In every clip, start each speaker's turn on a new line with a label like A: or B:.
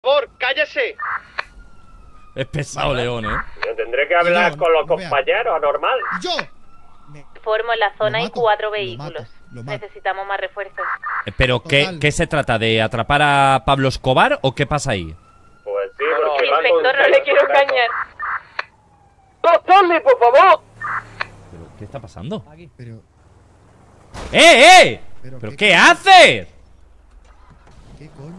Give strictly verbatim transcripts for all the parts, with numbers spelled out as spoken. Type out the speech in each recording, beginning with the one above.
A: Por favor, cállese.
B: Es pesado, León, ¿eh?
C: Yo tendré que hablar
D: Yo,
C: con los
D: no vea.
C: compañeros, normal.
D: ¡Yo! Me-
E: Formo en la zona
D: Lo
E: hay
D: mato,
E: cuatro
D: lo
E: vehículos.
D: mato, lo mato.
E: Necesitamos más refuerzos.
B: Eh, ¿Pero qué,
D: Total.
B: qué se trata? ¿De atrapar a Pablo Escobar o qué pasa ahí?
C: Pues sí,
A: No,
C: porque
E: El
C: va con
E: inspector no
C: cero,
E: le quiero
C: con cero.
E: engañar.
A: ¡No, Charlie, por favor!
B: ¿Pero qué está pasando?
D: Pero,
B: ¡Eh, eh!
D: Pero
B: ¿Pero
D: qué
B: qué
D: coño.
B: haces?
D: ¿qué coño?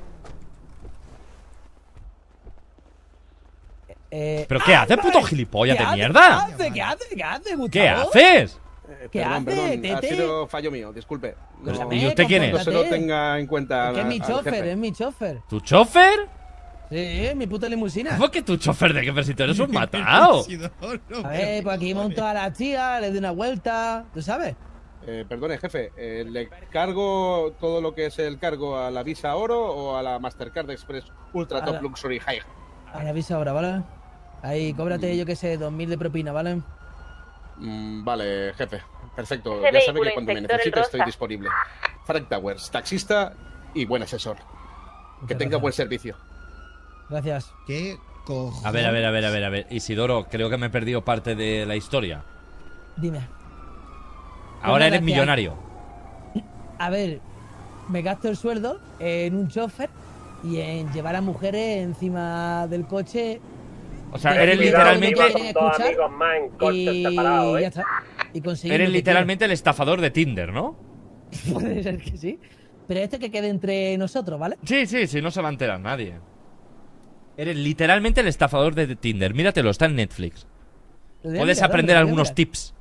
F: Eh,
B: ¿Pero qué haces, puto gilipollas
F: ¿qué
B: de
F: hace?
B: mierda?
F: ¿Qué hace? ¿Qué hace? ¿Qué hace, Gustavo?
B: ¿Qué haces?
G: Eh,
F: ¿Qué
G: perdón,
F: hace,
G: perdón, ha
F: Tete?
G: sido fallo mío, disculpe. No,
B: Pero,
F: Eh,
B: ¿y usted quién es?
G: no se lo
F: compórtate.
G: tenga en cuenta.
F: Que es mi
G: al
F: chofer,
G: jefe.
F: es mi chofer.
B: ¿Tu chofer?
F: Sí, es mi puta limusina.
B: ¿Cómo que tu chofer de qué? Pero si tú eres un matado.
F: A ver, pues aquí monto a la tía, le doy una vuelta, ¿tú sabes?
G: Eh, perdone, jefe, eh, ¿le cargo todo lo que es el cargo a la Visa Oro o a la Mastercard Express Ultra
F: A
G: Top
F: la-
G: Luxury High?
F: A la visa ahora, ¿vale? Ahí, cóbrate, yo qué sé, dos mil de propina, ¿vale?
G: Mm, vale, jefe. Perfecto.
E: Ese
G: Ya sabe
E: vehículo,
G: que cuando me
E: inspector, el
G: necesite estoy
E: rosa.
G: disponible. Frank Towers, taxista y buen asesor. Que
F: Muchas
G: tenga
F: gracias.
G: buen servicio.
F: Gracias.
D: ¿Qué cojones?
B: A ver, a ver, a ver, a ver, a ver. Isidoro, creo que me he perdido parte de la historia.
F: Dime.
B: Ahora eres
F: gracias.
B: millonario.
F: A ver, me gasto el sueldo en un chofer y en llevar a mujeres encima del coche.
B: O sea,
F: Pero
B: eres
F: cuidado,
B: literalmente.
F: que
C: Iba con dos
F: escuchar
C: amigos más en coches
F: Y
C: separados,
F: ya
C: ¿eh?
F: está. Y conseguir
B: Eres
F: lo que
B: literalmente el estafador de Tinder, ¿no?
F: quiero. Puede ser que sí. Pero esto que quede entre nosotros, ¿vale?
B: Sí, sí, sí, no se va a enterar nadie. Eres literalmente el estafador de Tinder. Míratelo, está en Netflix.
F: Lo voy a
B: Puedes
F: mirar,
B: aprender
F: lo voy a
B: algunos
F: mirar.
B: tips.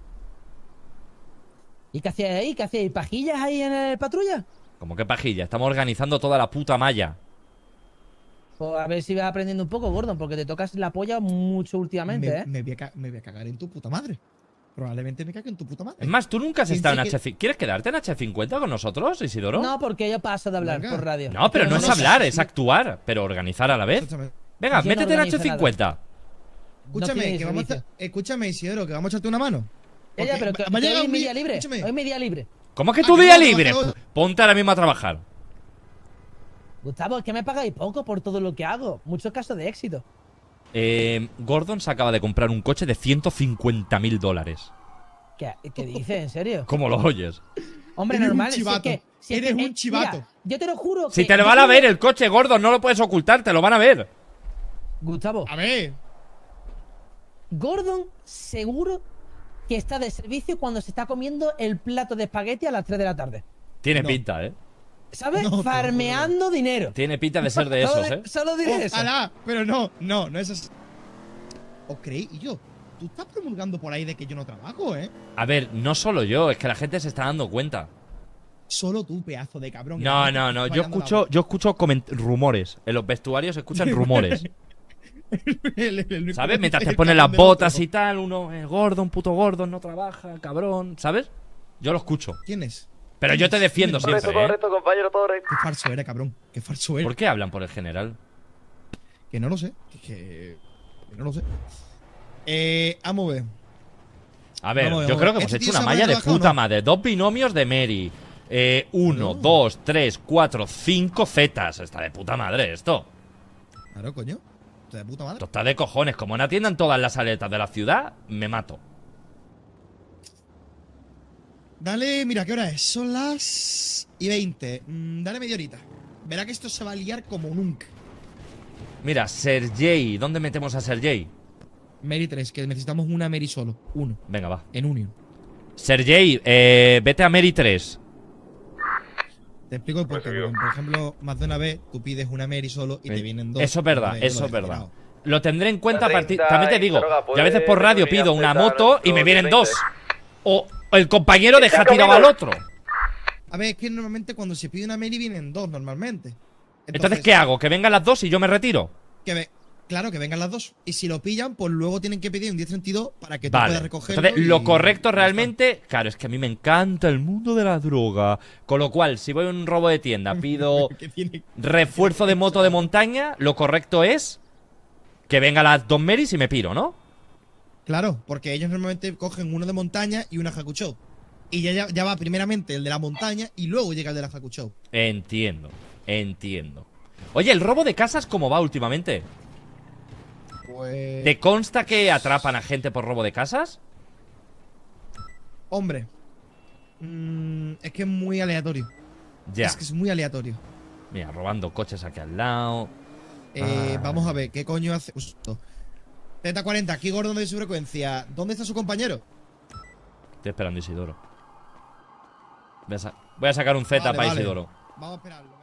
F: ¿Y qué hacías ahí? ¿Qué hacías? ¿Pajillas ahí en el patrulla?
B: Como que pajilla, estamos organizando toda la puta malla.
F: Pues a ver si vas aprendiendo un poco, Gordon, porque te tocas la polla mucho últimamente,
D: me,
F: ¿eh?
D: me voy a ca- me voy a cagar en tu puta madre. Probablemente me cague en tu puta madre.
B: Es más, tú nunca has
D: Sí,
B: estado en
D: sí que-
B: H cincuenta. ¿Quieres quedarte en H cincuenta con nosotros, Isidoro?
F: No, porque yo paso de hablar
D: Venga.
F: por radio.
B: No, pero no
D: no,
B: es
D: no,
B: hablar,
D: sí,
B: es
D: sí.
B: actuar. Pero organizar a la vez.
D: Escúchame,
B: Venga,
F: Yo no
B: métete en
F: organizo
B: H cincuenta.
D: escúchame,
F: tiene
D: que vamos a,
F: servicio.
D: escúchame, Isidoro, que vamos a echarte una mano.
F: Ya, ya,
D: Porque
F: pero que,
D: va- va a
F: que
D: llegar
F: hoy es
D: un
F: mi
D: día-
F: día libre.
D: escúchame.
F: Hoy es mi día libre.
B: ¿Cómo que
D: Ah,
B: tu
D: que
B: día
D: no,
B: libre?
D: no, no.
B: Ponte ahora mismo a trabajar.
F: Gustavo, es que me pagáis poco por todo lo que hago. Muchos casos de éxito.
B: Eh, Gordon se acaba de comprar un coche de ciento cincuenta mil dólares.
F: ¿Qué, qué dices? ¿En serio?
B: ¿Cómo lo oyes?
F: Hombre,
D: Eres un
F: normal. si es
D: chivato.
F: que- si es
D: Eres
F: que,
D: un
F: eh,
D: chivato.
F: mira, yo te lo juro.
B: Si
F: que
B: te lo
F: yo
B: van a
F: soy-
B: ver el coche, Gordon, no lo puedes ocultar, te lo van a ver.
F: Gustavo,
D: A ver,
F: Gordon seguro que está de servicio cuando se está comiendo el plato de espagueti a las tres de la tarde.
B: Tiene
D: No.
B: pinta, ¿eh?
F: ¿Sabes?
D: No, te lo
F: Farmeando dinero.
B: Tiene pinta de ser de
F: Solo
B: esos,
F: di-
B: ¿eh?
F: Solo diré eso.
D: ojalá, pero no, no, no es así. ¿Os creéis? Y yo, tú estás promulgando por ahí de que yo no trabajo, ¿eh?
B: A ver, no solo yo, es que la gente se está dando cuenta.
D: Solo tú, pedazo de cabrón.
B: No,
D: que
B: no,
D: estás
B: no, yo
D: fallando la
B: escucho,
D: voz.
B: yo escucho coment- rumores. En los vestuarios se escuchan rumores.
D: El- el- el-
B: ¿Sabes? Mientras te
D: el
B: ponen las
D: cabrón del
B: botas
D: otro.
B: y tal, uno, eh, Gordon, puto Gordon, no trabaja, cabrón, ¿sabes? Yo lo escucho.
D: ¿Quién es?
B: Pero yo te defiendo
D: ¿Quién es?
B: siempre, ¿eh?
A: compañero, todo recto.
D: Qué falso era, cabrón. Qué falso era.
B: ¿Por qué hablan por el general?
D: Que no lo sé. Que, que- que no lo sé. Eh, vamos a ver.
B: A ver,
D: Vamos,
B: yo
D: vamos.
B: creo que hemos
D: ¿Este
B: hecho
D: tío
B: una
D: sabe
B: malla de
D: trabajar o
B: puta
D: no?
B: madre. Dos binomios de Mary. Eh, uno,
D: No.
B: dos, tres, cuatro, cinco zetas. Está de puta madre esto.
D: Claro, coño. O sea, de puta madre.
B: Esto está de cojones. Como no atiendan todas las aletas de la ciudad, me mato.
D: Dale, mira, ¿qué hora es? Son las y veinte. Mm, dale media horita. Verá que esto se va a liar como nunca.
B: Mira, Sergey. ¿Dónde metemos a Sergey?
D: Mary tres, que necesitamos una Mary solo. Uno.
B: Venga, va.
D: En Union.
B: Sergey, eh, vete a Mary tres.
D: Te explico por qué. porque, Por ejemplo, más de una vez tú pides una Mary solo y te vienen dos.
B: Eso es verdad,
D: Yo lo he
B: eso es verdad.
D: generado.
B: Lo tendré en cuenta a partir.
A: treinta
B: También te
A: y
B: digo,
A: droga,
B: yo a veces por
A: puede
B: radio
A: venir
B: pido
A: a
B: una
A: afectar
B: moto y me
A: nuestro
B: vienen
A: diez veinte.
B: dos. O el compañero deja tirado al otro.
D: A ver, es que normalmente cuando se pide una Mary vienen dos, normalmente.
B: Entonces, ¿qué hago? ¿Que vengan las dos y yo me retiro?
D: Que ve- claro, que vengan las dos. Y si lo pillan, pues luego tienen que pedir un diez treinta y dos para que tú
B: Vale.
D: puedas recogerlo.
B: Entonces,
D: y-
B: lo correcto
D: y ya
B: realmente, claro, es que a mí me encanta el mundo de la droga. Con lo cual, si voy a un robo de tienda, pido
D: está. Que tiene-
B: refuerzo de moto de montaña, lo correcto es que vengan las dos Marys y me piro, ¿no?
D: Claro, porque ellos normalmente cogen uno de montaña y una Hakuchou. Y ya, ya, ya va primeramente el de la montaña y luego llega el de la Hakuchou.
B: Entiendo, entiendo. Oye, ¿el robo de casas cómo va últimamente?
D: Pues.
B: ¿Te consta que atrapan a gente por robo de casas?
D: Hombre. Mm, es que es muy aleatorio.
B: Ya.
D: Es que es muy aleatorio.
B: Mira, robando coches aquí al lado.
D: Eh,
B: Ah.
D: Vamos a ver, ¿qué coño hace? Justo. Z cuarenta, aquí Gordon de su frecuencia. ¿Dónde está su compañero?
B: Estoy esperando Isidoro. Voy a, sa- voy a sacar un Z
D: Vale,
B: para
D: vale.
B: Isidoro.
D: Vamos a esperarlo.